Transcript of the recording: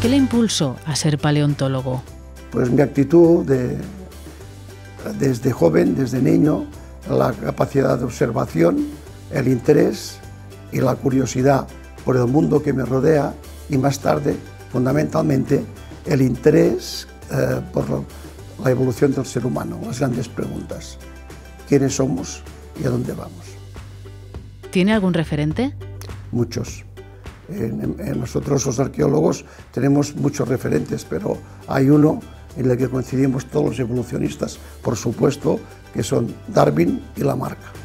le impulsó a ser paleontólogo? Pues mi actitud desde joven, desde niño, la capacidad de observación, el interés y la curiosidad por el mundo que me rodea y más tarde, fundamentalmente, el interés por la evolución del ser humano, las grandes preguntas. ¿Quiénes somos y a dónde vamos? ¿Tiene algún referente? Muchos. Nosotros los arqueólogos tenemos muchos referentes, pero hay uno en el que coincidimos todos los evolucionistas, por supuesto, que son Darwin y Lamarck.